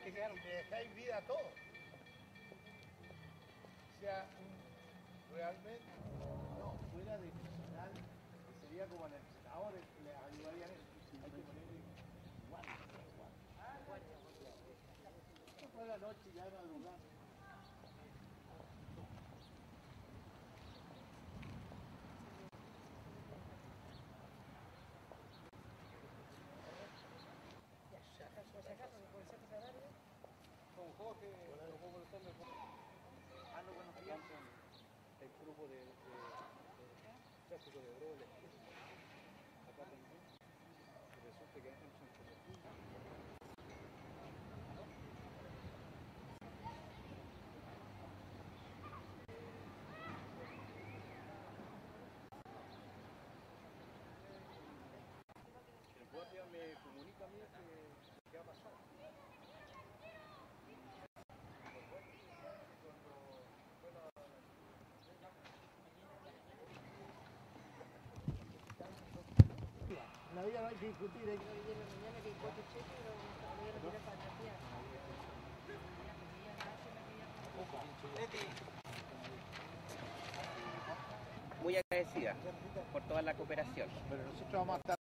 le dejáis vida a todo. O sea, realmente, no, fuera de personal, que sería como el entrenador, el que le ayudaría en eso. Hay que ponerle guardia. Fue la noche ya de madrugada. Con Jorge, lo conversando con... Ah, no conocían el grupo de tráfico de drogas. Acá también. Y resulta que entran como 15. El guardia me comunica a mí que ha pasado. La vida no hay que discutir, hay que... mañana que encuentro cheque, pero me voy a retirar para la tía. Muy agradecida por toda la cooperación. Pero nosotros vamos a estar